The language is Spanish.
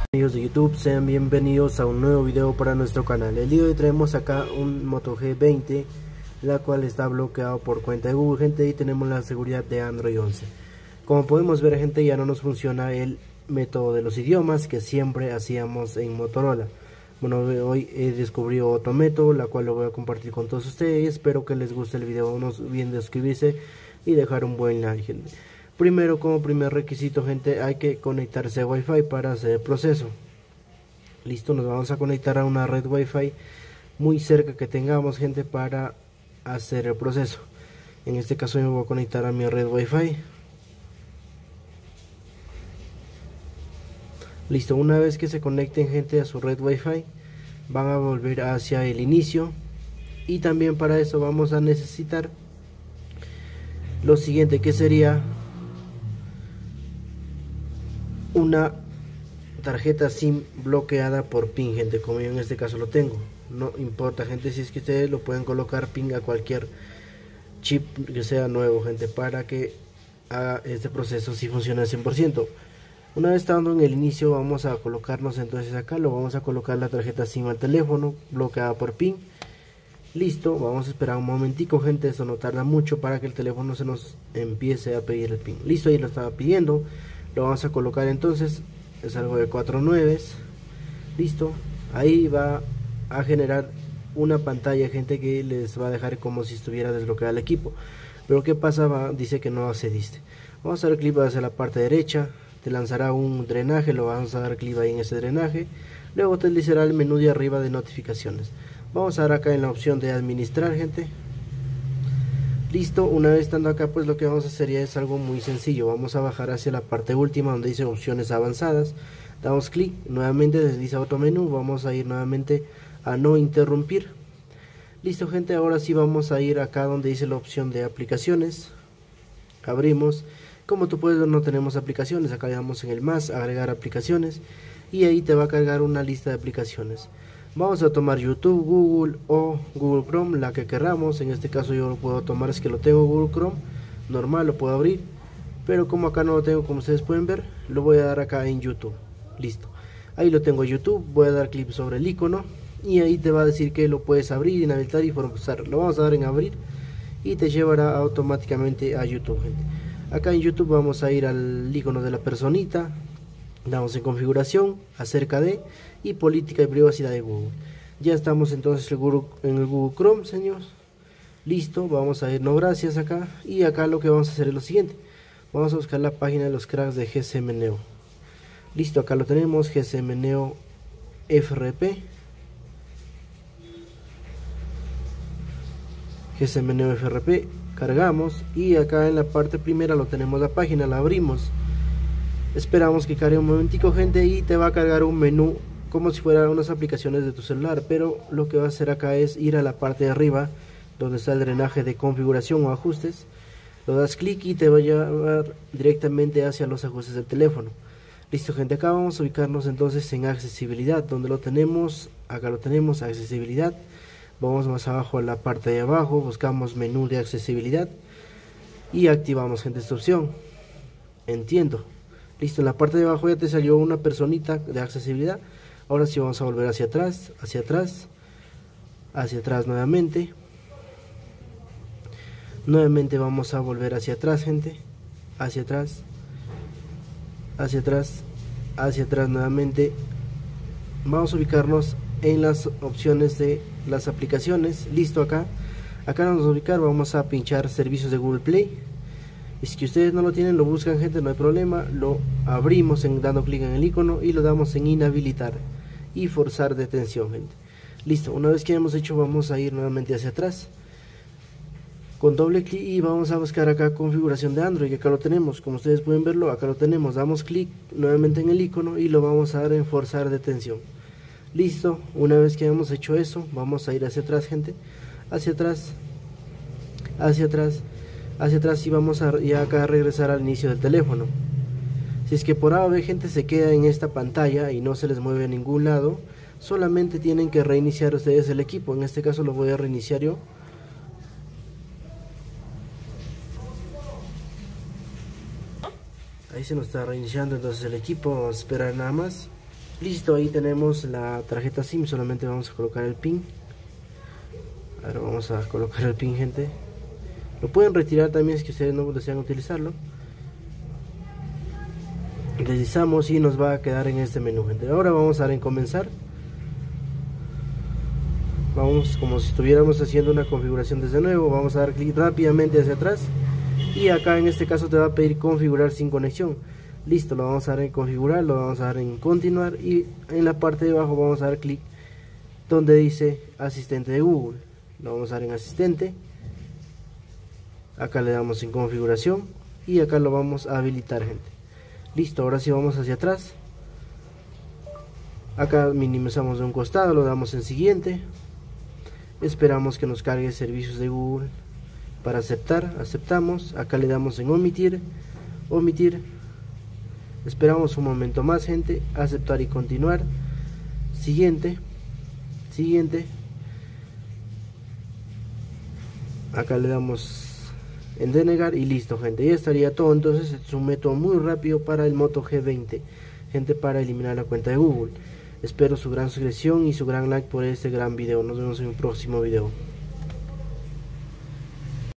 Amigos de YouTube, sean bienvenidos a un nuevo video para nuestro canal. El día de hoy traemos acá un Moto G20, la cual está bloqueado por cuenta de Google, gente, y tenemos la seguridad de Android 11. Como podemos ver, gente, ya no nos funciona el método de los idiomas que siempre hacíamos en Motorola. Bueno, hoy he descubierto otro método, la cual lo voy a compartir con todos ustedes. Espero que les guste el video, no olviden de suscribirse y dejar un buen like, gente. Primero, como primer requisito, gente, hay que conectarse a Wi-Fi para hacer el proceso. Listo, nos vamos a conectar a una red Wi-Fi muy cerca que tengamos, gente, para hacer el proceso. En este caso me voy a conectar a mi red Wi-Fi. Listo, una vez que se conecten, gente, a su red Wi-Fi, van a volver hacia el inicio. Y también para eso vamos a necesitar lo siguiente, que sería una tarjeta SIM bloqueada por PIN, gente, como yo en este caso lo tengo. No importa, gente, si es que ustedes lo pueden colocar PIN a cualquier chip que sea nuevo, gente, para que haga este proceso si funciona al 100%. Una vez estando en el inicio, vamos a colocarnos entonces acá, lo vamos a colocar la tarjeta SIM al teléfono bloqueada por PIN. Listo, vamos a esperar un momentico, gente, esto no tarda mucho para que el teléfono se nos empiece a pedir el PIN. Listo, ahí lo estaba pidiendo. Lo vamos a colocar entonces, es algo de 4 nueves. Listo, ahí va a generar una pantalla, gente, que les va a dejar como si estuviera desbloqueado el equipo. Pero ¿qué pasa? Dice que no accediste. Vamos a dar clic hacia la parte derecha, te lanzará un drenaje, lo vamos a dar clic ahí en ese drenaje. Luego te deslizará el menú de arriba de notificaciones. Vamos a dar acá en la opción de administrar, gente. Listo, una vez estando acá, pues lo que vamos a hacer ya es algo muy sencillo. Vamos a bajar hacia la parte última donde dice opciones avanzadas. Damos clic, nuevamente desliza otro menú. Vamos a ir nuevamente a no interrumpir. Listo, gente, ahora sí vamos a ir acá donde dice la opción de aplicaciones. Abrimos. Como tú puedes ver, no tenemos aplicaciones. Acá le damos en el más, agregar aplicaciones. Y ahí te va a cargar una lista de aplicaciones. Vamos a tomar YouTube, Google o Google Chrome, la que queramos. En este caso yo lo puedo tomar, es que lo tengo Google Chrome normal, lo puedo abrir, pero como acá no lo tengo, como ustedes pueden ver, lo voy a dar acá en YouTube. Listo, ahí lo tengo YouTube. Voy a dar clic sobre el icono y ahí te va a decir que lo puedes abrir, inhabilitar y forzar. Lo vamos a dar en abrir y te llevará automáticamente a YouTube, gente. Acá en YouTube vamos a ir al icono de la personita. Damos en configuración, acerca de y política y privacidad de Google. Ya estamos entonces en el Google Chrome, señores. Listo, vamos a ir no gracias acá. Y acá lo que vamos a hacer es lo siguiente. Vamos a buscar la página de los cracks de GSM Neo. Listo, acá lo tenemos, GSM Neo FRP. GSM Neo FRP, cargamos y acá en la parte primera lo tenemos la página, la abrimos. Esperamos que cargue un momentico, gente, y te va a cargar un menú como si fueran unas aplicaciones de tu celular, pero lo que va a hacer acá es ir a la parte de arriba donde está el drenaje de configuración o ajustes. Lo das clic y te va a llevar directamente hacia los ajustes del teléfono. Listo, gente, acá vamos a ubicarnos entonces en accesibilidad, donde lo tenemos. Acá lo tenemos, accesibilidad. Vamos más abajo a la parte de abajo, buscamos menú de accesibilidad y activamos, gente, esta opción. Entiendo. Listo, en la parte de abajo ya te salió una personita de accesibilidad. Ahora sí vamos a volver hacia atrás, hacia atrás, hacia atrás nuevamente. Nuevamente vamos a volver hacia atrás, gente. Hacia atrás, hacia atrás, hacia atrás nuevamente. Vamos a ubicarnos en las opciones de las aplicaciones. Listo, acá nos vamos a ubicar, vamos a pinchar servicios de Google Play. Y si ustedes no lo tienen, lo buscan, gente, no hay problema. Lo abrimos dando clic en el icono y lo damos en inhabilitar y forzar detención, gente. Listo, una vez que hemos hecho, vamos a ir nuevamente hacia atrás con doble clic y vamos a buscar acá configuración de Android. Acá lo tenemos, como ustedes pueden verlo, acá lo tenemos. Damos clic nuevamente en el icono y lo vamos a dar en forzar detención. Listo, una vez que hemos hecho eso, vamos a ir hacia atrás, gente, hacia atrás, hacia atrás, hacia atrás, y vamos a ya acá a regresar al inicio del teléfono. Si es que por A o B, gente, se queda en esta pantalla y no se les mueve a ningún lado, solamente tienen que reiniciar ustedes el equipo. En este caso lo voy a reiniciar yo. Ahí se nos está reiniciando entonces el equipo. Vamos a esperar nada más. Listo, ahí tenemos la tarjeta SIM, solamente vamos a colocar el pin. Ahora vamos a colocar el pin, gente. Lo pueden retirar también si ustedes no desean utilizarlo. Deslizamos y nos va a quedar en este menú, gente. Ahora vamos a dar en comenzar. Vamos como si estuviéramos haciendo una configuración desde nuevo. Vamos a dar clic rápidamente hacia atrás y acá en este caso te va a pedir configurar sin conexión. Listo, lo vamos a dar en configurar, lo vamos a dar en continuar y en la parte de abajo vamos a dar clic donde dice asistente de Google. Lo vamos a dar en asistente. Acá le damos en configuración y acá lo vamos a habilitar, gente. Listo, ahora sí vamos hacia atrás. Acá minimizamos de un costado, lo damos en siguiente. Esperamos que nos cargue servicios de Google. Para aceptar, aceptamos. Acá le damos en omitir, omitir. Esperamos un momento más, gente. Aceptar y continuar. Siguiente, siguiente. Acá le damos en denegar y listo, gente. Ya estaría todo. Entonces es un método muy rápido para el Moto G20, gente, para eliminar la cuenta de Google. Espero su gran suscripción y su gran like por este gran video. Nos vemos en un próximo video.